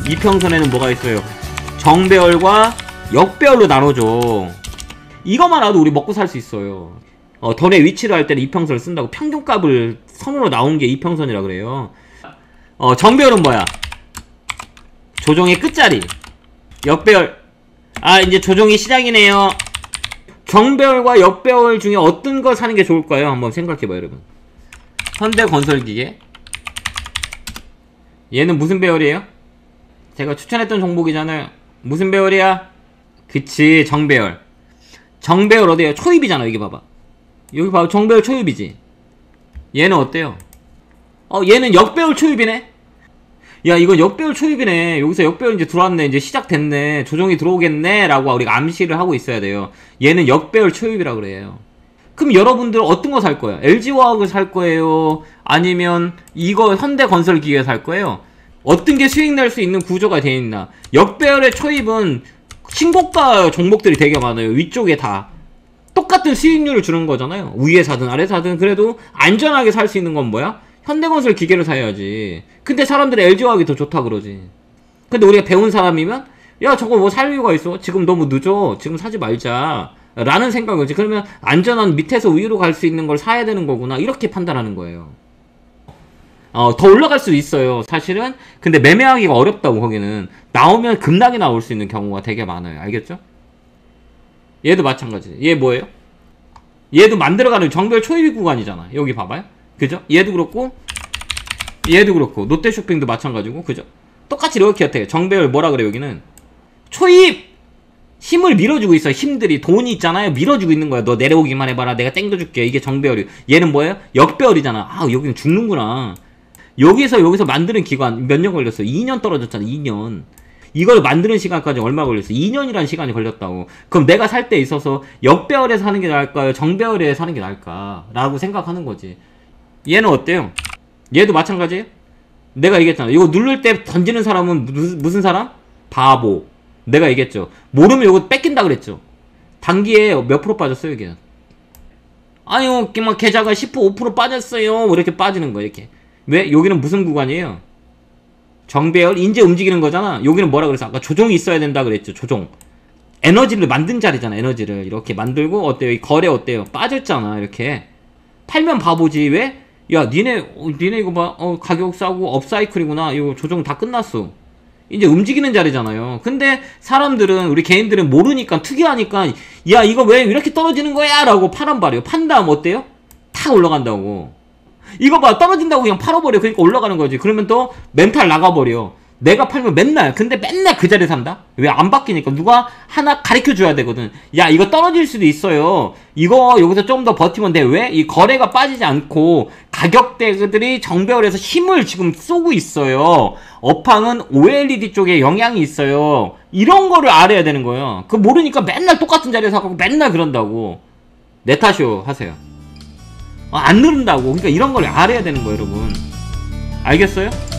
이평선에는 뭐가 있어요? 정배열과 역배열로 나눠줘. 이것만 알아도 우리 먹고 살 수 있어요. 던의 위치를 할 때는 이평선을 쓴다고. 평균값을 선으로 나온 게 이평선이라 그래요. 정배열은 뭐야? 조종의 끝자리. 역배열. 아, 이제 조종이 시작이네요. 정배열과 역배열 중에 어떤 걸 사는 게 좋을까요? 한번 생각해봐요, 여러분. 현대건설기계. 얘는 무슨 배열이에요? 제가 추천했던 종목이잖아요. 무슨 배열이야? 그치, 정배열. 정배열 어디에요? 초입이잖아. 여기 봐봐. 여기 봐봐. 정배열 초입이지. 얘는 어때요? 얘는 역배열 초입이네. 야, 이건 역배열 초입이네. 여기서 역배열 이제 들어왔네. 이제 시작됐네. 조정이 들어오겠네 라고 우리가 암시를 하고 있어야 돼요. 얘는 역배열 초입이라 그래요. 그럼 여러분들 어떤 거 살 거예요? LG화학을 살 거예요? 아니면 이거 현대건설기계 살 거예요? 어떤 게 수익 낼 수 있는 구조가 되어 있나? 역배열의 초입은 신고가 종목들이 되게 많아요. 위쪽에 다 똑같은 수익률을 주는 거잖아요. 위에 사든 아래 사든. 그래도 안전하게 살 수 있는 건 뭐야? 현대건설 기계를 사야지. 근데 사람들이 LG화학이 더 좋다 그러지. 근데 우리가 배운 사람이면 야, 저거 뭐 살 이유가 있어? 지금 너무 늦어. 지금 사지 말자 라는 생각이지. 그러면 안전한 밑에서 위로 갈 수 있는 걸 사야 되는 거구나, 이렇게 판단하는 거예요. 더 올라갈 수도 있어요, 사실은. 근데 매매하기가 어렵다고. 거기는 나오면 급락이 나올 수 있는 경우가 되게 많아요. 알겠죠? 얘도 마찬가지. 얘 뭐예요? 얘도 만들어가는 정배열 초입 구간이잖아. 여기 봐봐요. 그죠? 얘도 그렇고 얘도 그렇고 롯데쇼핑도 마찬가지고. 그죠? 똑같이 이렇게 어때요? 정배열 뭐라 그래? 여기는 초입! 힘을 밀어주고 있어. 힘들이, 돈이 있잖아요. 밀어주고 있는 거야. 너 내려오기만 해봐라, 내가 땡겨줄게. 이게 정배열이. 얘는 뭐예요? 역배열이잖아. 아, 여기는 죽는구나. 여기서 만드는 기간 몇 년 걸렸어? 2년 떨어졌잖아. 2년. 이걸 만드는 시간까지 얼마 걸렸어? 2년이라는 시간이 걸렸다고. 그럼 내가 살 때 있어서 역배열에서 사는 게 나을까요? 정배열에서 사는 게 나을까? 라고 생각하는 거지. 얘는 어때요? 얘도 마찬가지예요? 내가 얘기했잖아. 이거 누를 때 던지는 사람은 무슨 사람? 바보. 내가 얘기했죠. 모르면 이거 뺏긴다 그랬죠. 단기에 몇 프로 빠졌어요, 이게? 아유, 막 계좌가 10% 5% 빠졌어요. 뭐 이렇게 빠지는 거야, 이렇게. 왜? 여기는 무슨 구간이에요? 정배열, 이제 움직이는 거잖아. 여기는 뭐라 그랬어? 아까 조종이 있어야 된다 그랬죠. 조종. 에너지를 만든 자리잖아. 에너지를 이렇게 만들고. 어때요? 이 거래 어때요? 빠졌잖아. 이렇게 팔면 바보지. 왜? 야, 니네 이거 봐. 가격 싸고 업사이클이구나. 이거 조종 다 끝났어. 이제 움직이는 자리잖아요. 근데 사람들은, 우리 개인들은 모르니까, 특이하니까, 야, 이거 왜 이렇게 떨어지는 거야? 라고 파란 발이요. 판 다음 어때요? 탁 올라간다고. 이거 봐, 떨어진다고 그냥 팔아버려. 그러니까 올라가는 거지. 그러면 또 멘탈 나가버려. 내가 팔면 근데 맨날 그 자리에 산다? 왜? 안 바뀌니까. 누가 하나 가르쳐 줘야 되거든. 야, 이거 떨어질 수도 있어요. 이거 여기서 좀 더 버티면 돼. 왜? 이 거래가 빠지지 않고 가격대들이 정배열에서 힘을 지금 쏘고 있어요. 업황은 OLED 쪽에 영향이 있어요. 이런 거를 알아야 되는 거예요. 그거 모르니까 맨날 똑같은 자리에 사고 맨날 그런다고. 내 탓이요 하세요. 안 누른다고. 그러니까 이런 걸 알아야 되는 거예요, 여러분. 알겠어요?